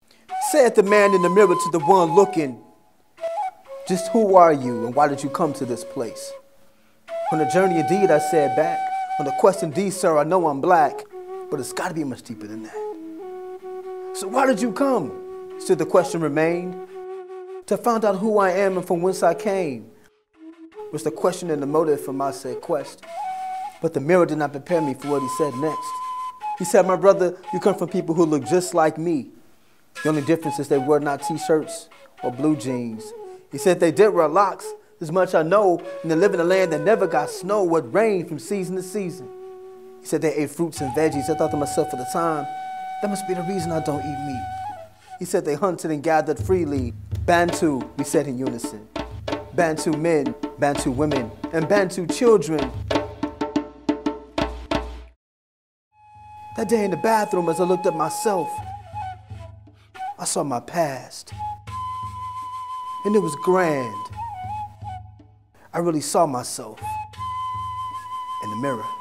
Said the man in the mirror to the one looking, just who are you and why did you come to this place? On the journey indeed, I said back. On the question, indeed, sir, I know I'm black, but it's gotta be much deeper than that. So why did you come? Still the question remained. To find out who I am and from whence I came was the question and the motive for my said quest. But the mirror did not prepare me for what he said next. He said, my brother, you come from people who look just like me. The only difference is they wear not t-shirts or blue jeans. He said they did wear locks. As much I know, and they live in a land that never got snow or rain from season to season. He said they ate fruits and veggies. I thought to myself at the time, that must be the reason I don't eat meat. He said they hunted and gathered freely. Bantu, we said in unison. Bantu men, Bantu women, and Bantu children. That day in the bathroom, as I looked at myself, I saw my past. And it was grand. I really saw myself in the mirror.